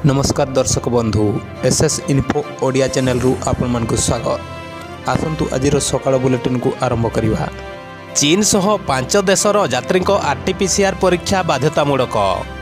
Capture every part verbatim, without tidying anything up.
नमस्कार दर्शक बंधु S S info Odia channel रु आपण मानकु स्वागत। आसंतु आजिर सकाळ बुलेटिन को आरंभ करिवा। चीन सह पांच देशर यात्री आरटीपीसीआर परीक्षा बाध्यतामूलक।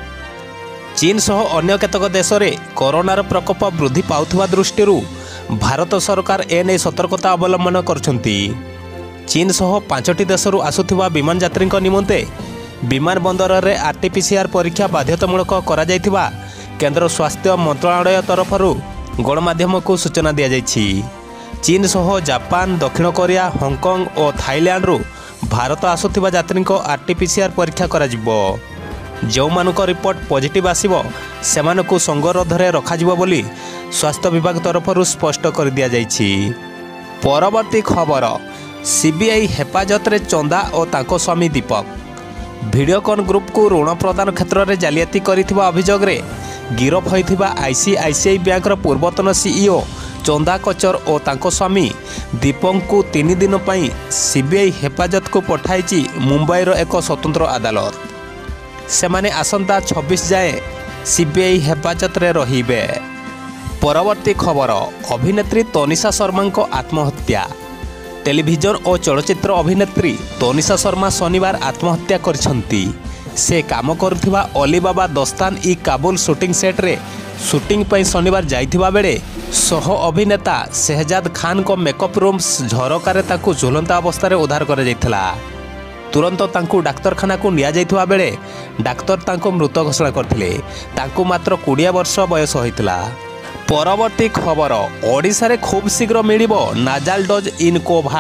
चीन सह अन्य केतक देश में कोरोनार प्रकोप वृद्धि पाउथुवा दृष्टि भारत सरकार एने सतर्कता अवलंबन करछंती। चीन सह पांचटी देशरू आसुथिबा विमान यात्री निमंते विमान बंदर में आरटीपीसीआर परीक्षा बाध्यतामूलक करा जायथिबा केंद्र स्वास्थ्य मंत्रालय तरफ गणमाध्यम को सूचना दी जाइछि। चीन सह जापान, दक्षिण कोरिया, हांगकांग और थाईलैंड रु भारत आसुथिबा यात्री आरटीपीसीआर परीक्षा करा जिवो। जो मानक रिपोर्ट पॉजिटिव आसीबो सेमानकु संगरोधरे रखाजिवो बोली स्वास्थ्य विभाग तरफ स्पष्ट कर दिया जाइछि। परवर्ती खबर सीबीआई हेफाजत रे चंदा और तांको स्वामी दीपक। वीडियोकॉन ग्रुप को ऋण प्रदान क्षेत्र में जालियाती करिथिबा अभियोग रे गिरफ होइथिबा आईसीआईसीआई बैंक पूर्वतन सीईओ चंदा कोचर और तांको स्वामी दीपक को तीन दिन पई सीबीआई हेफाजत को पठाइछि मुंबईर एक स्वतंत्र अदालत। सेमाने आसंता छब्बीस जाए सीबीआई हेफाजत रे रहिबे। परवर्ती खबर अभिनेत्री तनिषा शर्मा को आत्महत्या। टेलीविजन और चलचित्र अभिनेत्री तनिषा शर्मा शनिवार आत्महत्या करछंती। से काम करुथिबा अलीबाबा दस्तान इ काबुल शूटिंग सेट रे शूटिंग पई शनिवार जाइथिबा बेले सह अभिनेता शहजाद खान को मेकअप रूम झरकार ताकू झुलंता अवस्था रे उद्धार कर जाइथिला। तुरंत तांकू डाक्तरखाना को निया जाइथिबा बेले डाक्तर तांको मृत घोषणा करथिले। तांकू मात्र बीस वर्ष बयस होइतिला। परवर्ती खबर ओडिशा रे खूब शीघ्र मिलिबो नाजाल डोज इन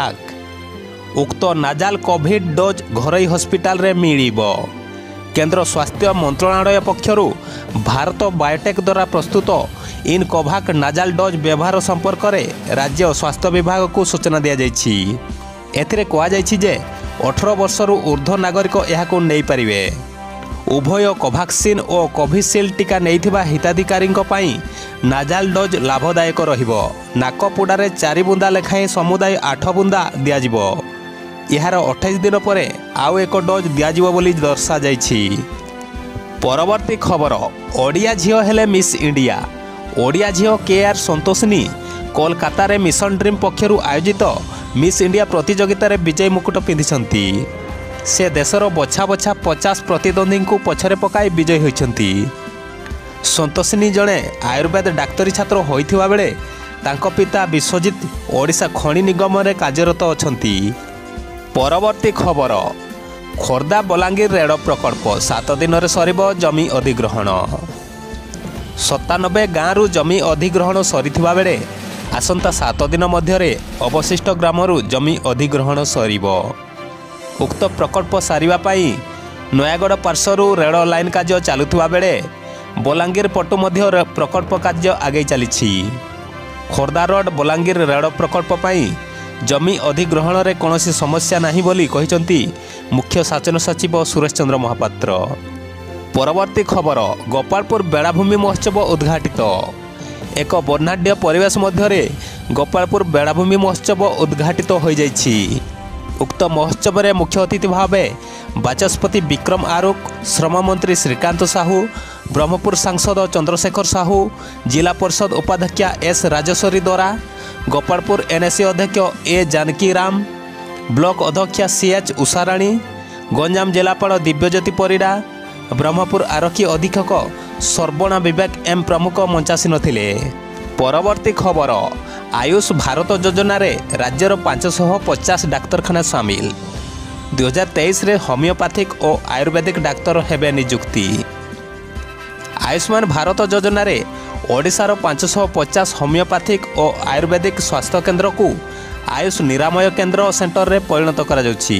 कोभाक। उक्त नाजाल कोविड डोज घरोई हॉस्पिटल रे मिलिबो। केंद्र स्वास्थ्य मंत्रालय पक्षरु भारत बायोटेक द्वारा प्रस्तुत इन कोभाक नाजाल डोज व्यवहार संपर्क में राज्य स्वास्थ्य विभाग को सूचना दी जाइछि। एथिरे कहा जाइछि जे अठारह वर्षरु ऊर्ध्व नागरिक एहाको नै पारिबे। उभय कोभाक्सिन और कोविशील्ड टीका नैथिबा हिताधिकारी पई नाजाल डोज लाभदायक रहिबो। नाकपुडारे चारि बुंदा लेखाएं समुदाय आठ बुंदा दियाजिबो। यार अट्ठाईस दिन पर आउ एक डोज दियाजिबो बोली दर्शा जाइछि। परवर्ती खबर ओडिया झियो हेले मिस इंडिया। ओडिया झियो के आर संतोषिनी कोलकाता रे मिशन ड्रीम पक्षरु आयोजित मिस इंडिया प्रतियोगिता रे विजय मुकुट पिंधिछंती। से देशर बछा बछा पचास प्रतिद्वंदी को पछरे पकाई विजयी होइछंती। संतोषिनी जड़े आयुर्वेद डाक्तरी छात्र होइथिबा बेले तांको पिता विश्वजित ओडिशा खनि निगम रे कार्यरत अछंती। परवर्ती खबर खोर्धा बलांगीर रेल प्रकल्प सात दिन में सरिबो जमी अधिग्रहण। सत्तानबे गाँव जमी अधिग्रहण सरीथिबा बेले आसंता सात दिन मध्य अवशिष्ट ग्रामरू जमी अधिग्रहण सरिबो। उक्त प्रकल्प सारिबा पाई नयागढ़ पार्श्वरू रेल लाइन कार्य चलुथिबा बेले बलांगीर पटु मध्य प्रकल्प कार्य आगे चलीछि। खोर्धा रोड बलांगीर रेल प्रकल्प पाई जमी अधिग्रहण रे कौनसी समस्या नहीं बोली कहिसंती मुख्य शासन सचिव सुरेश चंद्र महापात्र। परवर्ती खबर गोपालपुर बेलाभूमि महोत्सव उद्घाटित। एक वर्णाढ्य परिवेश मध्य गोपालपुर बेलाभूमि महोत्सव उद्घाटित हो जाइछि। उक्त महोत्सव रे मुख्य अतिथि भावे बाचस्पति विक्रम आरुख, श्रम मंत्री श्रीकांत साहू, ब्रह्मपुर सांसद चंद्रशेखर साहू, जिला परिषद उपाध्यक्षा एस राजेश्वरी द्वारा, गोपालपुर एनएससी अध्यक्ष ए जानकी राम, ब्लॉक अध्यक्षा सी एच उषाराणी, गंजाम जिलापाल दिव्यज्योति परिडा, ब्रह्मपुर आरक्षी अधीक्षक सर्वणा विवेक एम प्रमुख मंचासीन थिले। परवर्ती खबर आयुष भारत योजना रे राज्यर पाँच सौ पचास डाक्तरखाना सामिल। दुई हजार तेईस रे होमियोपैथिक और आयुर्वेदिक डाक्तर हेबे नियुक्ति। आयुष्मान भारत योजना रे ओडिशार पाँच सौ पचास होमियोपैथिक और आयुर्वेदिक स्वास्थ्य केन्द्र को आयुष निरामय केन्द्र सेंटर रे परिणत करा जाउछि।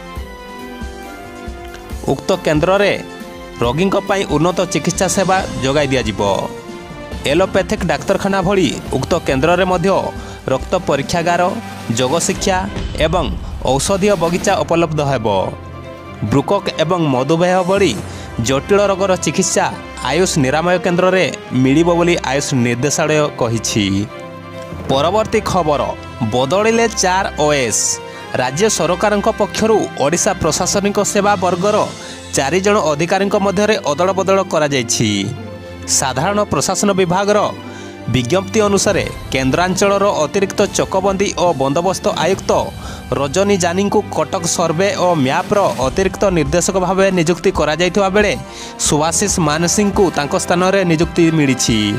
उक्त केन्द्र रे रोगी पई उन्नत चिकित्सा सेवा जोगाई दिया जिवो। एलोपैथिक डाक्तरखाना भली उक्त केन्द्र रे मध्य रक्त परीक्षागार, योग शिक्षा एवं औषधीय बगीचा उपलब्ध हेबो। ब्रुकक एवं मधुमेह भली जटिल रोगर चिकित्सा आयुष निरामय केन्द्र रे मिलिबो बोली आयुष निर्देशालय कहिछि। परवर्ती खबर बदलिले चार ओएस। राज्य सरकार पक्षरु ओडिशा प्रशासनिक सेवा वर्गर चार जन अधिकारी मध्य अदल बदल करा जायछि। साधारण प्रशासन विभाग विज्ञप्ति अनुसार केन्द्रांचल अतिरिक्त चकबंदी और बंदोबस्त आयुक्त रजनी जानी को कटक सर्वे और मैप्र अतिरिक्त निर्देशक भाव नियुक्ति करा जाइथिबा बेले सुभाषिष मानसिंह को तांको स्थान में नियुक्ति मिली।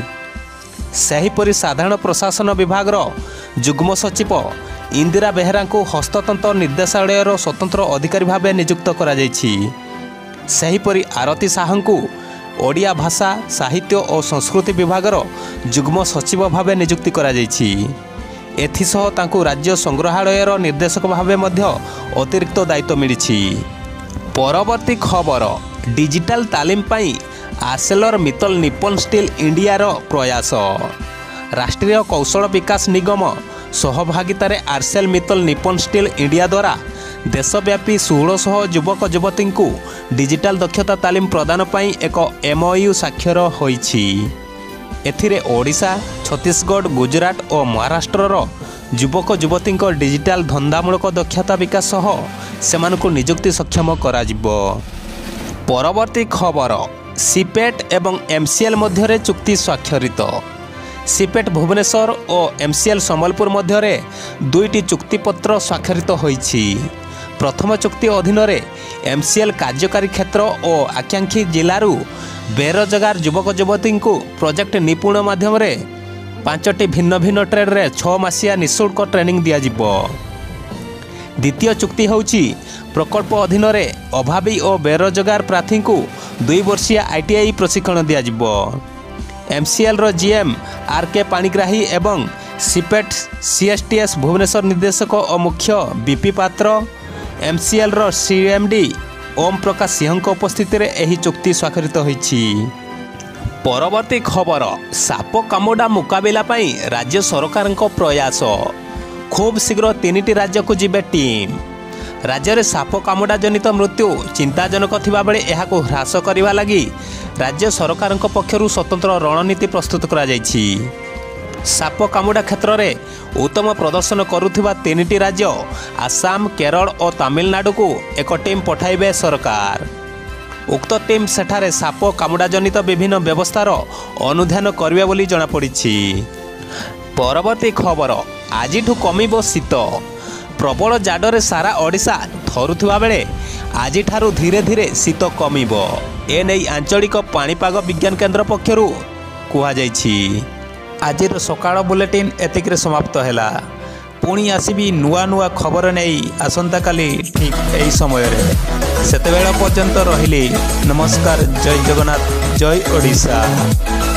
सेहीपरि साधारण प्रशासन विभाग जुग्म सचिव इंदिरा बेहेरा को हस्ततंत्र निर्देशालय स्वतंत्र अधिकारी भाव नियुक्त करा जाइछि। सेहीपरि आरती साहू को ओडिया भाषा साहित्य और संस्कृति विभाग जुग्म सचिव भाव नियुक्ति करा जाइछि। एथिसह तांको राज्य संग्रहालय निर्देशक भाव अतिरिक्त दायित्व मिली। परवर्ती खबर डिजिटल तालीम पाई Arcelor Mittal Nippon steel India रो प्रयास। राष्ट्रीय कौशल विकास निगम सहभागितार Arcelor Mittal Nippon steel India द्वारा देशव्यापी षोलश युवक युवती को डिजिटल दक्षता तालीम प्रदान पर एक एमओयू स्वाक्षर होइछि। एथिरे ओडिशा, छत्तीसगढ़, गुजरात और महाराष्ट्र युवक युवती डिजिटल धंदामूलक दक्षता विकास सह सेमानकु नियुक्ति सक्षम कराजिबो। परवर्ती खबर सीपेट एवं एमसीएल मध्यरे चुक्ति स्वाक्षरित। सीपेट भुवनेश्वर और एमसीएल संबलपुर मध्यरे दुईटी चुक्तिपत्र स्वाक्षरित होइछि। प्रथम चुक्ति अधीन एमसीएल कार्यकारी क्षेत्र और आकांक्षी जिलू बेरोजगार युवक युवती को प्रोजेक्ट निपुण माध्यम पांचटी भिन्न भिन्न ट्रेड रे छह मासिया निःशुल्क ट्रेनिंग दियाजिबो। द्वितीय चुक्ति होउछि प्रकल्प अधीन अभावी और बेरोजगार प्रार्थी को दुई वर्षीय आईटीआई प्रशिक्षण दियाजिबो। एमसीएल रो जीएम आर के पाणिग्राही एवं सीपेट सीएसटीएस भुवनेश्वर निर्देशक और मुख्य बीपी पात्र एमसीएल रो सीएमडी ओम प्रकाश सिंह उपस्थित रे एही चुक्ति स्वाक्षरित होइछि। परवर्ती खबर साप कामुडा मुकाबिला पाई राज्य सरकार प्रयास। खूब शीघ्र तीन राज्य को जिबे टीम। राज्य में साप कामुडा जनित मृत्यु चिंताजनक थिबा बेले एहाको ह्रास करिवा लागि राज्य सरकार पक्षरु स्वतंत्र रणनीति प्रस्तुत करा जाइछि। साप कामुडा क्षेत्र में उत्तम प्रदर्शन करुथिबा तीन राज्य आसाम, केरल और तमिलनाडु को एक टीम पठाइबे सरकार। उक्त टीम सेठारे साप कामुडा जनित विभिन्न व्यवस्थार अनुध्यान करिवे बोली जଣା पड़िछि। परवर्ती खबर आजिठु कमिबो शीत। प्रबल जाडरे सारा ओडिशा थरुथिबा बेले आजिठारु धीरे धीरे शीत कमिबो। एनै आंचलिक पाणीपाग विज्ञान केन्द्र पक्षरु कुहा जाइछि। आजिर सकाळ बुलेटिन एतिकरे समाप्त हैला। पुणी आसीबी नुआ नुआ खबर नहीं आसंता काली ठीक एही समय रे। सेतेबेला पर्यंत रहिली नमस्कार। जय जगन्नाथ, जय ओडिशा।